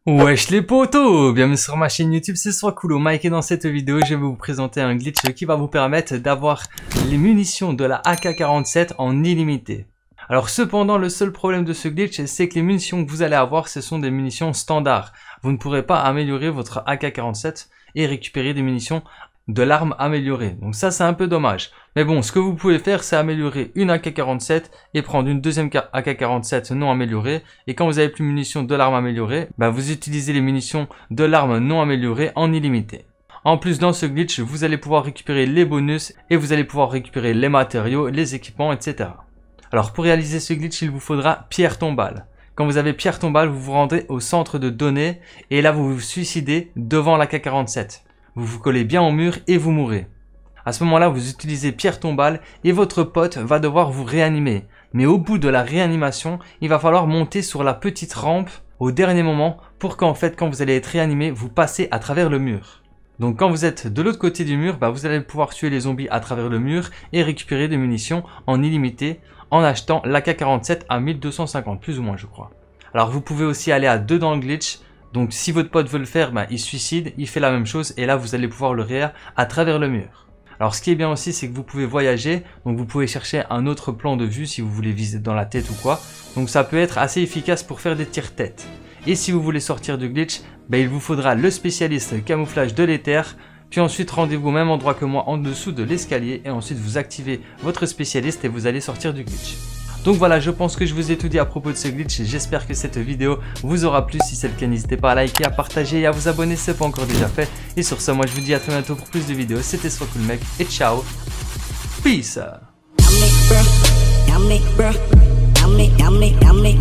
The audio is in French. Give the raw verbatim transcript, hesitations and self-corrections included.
Wesh les potos, bienvenue sur ma chaîne YouTube, c'est Swakulo Mike et dans cette vidéo je vais vous présenter un glitch qui va vous permettre d'avoir les munitions de la A K quarante-sept en illimité. Alors cependant le seul problème de ce glitch c'est que les munitions que vous allez avoir ce sont des munitions standards. Vous ne pourrez pas améliorer votre A K quarante-sept et récupérer des munitions de l'arme améliorée. Donc ça c'est un peu dommage. Mais bon, ce que vous pouvez faire c'est améliorer une A K quarante-sept et prendre une deuxième A K quarante-sept non améliorée. Et quand vous avez plus de munitions de l'arme améliorée, bah vous utilisez les munitions de l'arme non améliorée en illimité. En plus dans ce glitch, vous allez pouvoir récupérer les bonus et vous allez pouvoir récupérer les matériaux, les équipements, et cetera. Alors pour réaliser ce glitch, il vous faudra pierre tombale. Quand vous avez pierre tombale, vous vous rendez au centre de données et là vous vous suicidez devant l'A K quarante-sept. Vous vous collez bien au mur et vous mourrez. À ce moment-là, vous utilisez pierre tombale et votre pote va devoir vous réanimer. Mais au bout de la réanimation, il va falloir monter sur la petite rampe au dernier moment pour qu'en fait, quand vous allez être réanimé, vous passez à travers le mur. Donc quand vous êtes de l'autre côté du mur, bah, vous allez pouvoir tuer les zombies à travers le mur et récupérer des munitions en illimité en achetant l'A K quarante-sept à mille deux cent cinquante, plus ou moins je crois. Alors vous pouvez aussi aller à deux dans le glitch. Donc si votre pote veut le faire, bah, il se suicide, il fait la même chose et là vous allez pouvoir le réa à travers le mur. Alors ce qui est bien aussi c'est que vous pouvez voyager, donc vous pouvez chercher un autre plan de vue si vous voulez viser dans la tête ou quoi. Donc ça peut être assez efficace pour faire des tirs tête. Et si vous voulez sortir du glitch, bah, il vous faudra le spécialiste camouflage de l'éther. Puis ensuite rendez-vous au même endroit que moi en dessous de l'escalier et ensuite vous activez votre spécialiste et vous allez sortir du glitch. Donc voilà, je pense que je vous ai tout dit à propos de ce glitch. J'espère que cette vidéo vous aura plu. Si c'est le cas, n'hésitez pas à liker, à partager et à vous abonner si ce n'est pas encore déjà fait. Et sur ce, moi je vous dis à très bientôt pour plus de vidéos. C'était Swakulo Mec et ciao. Peace.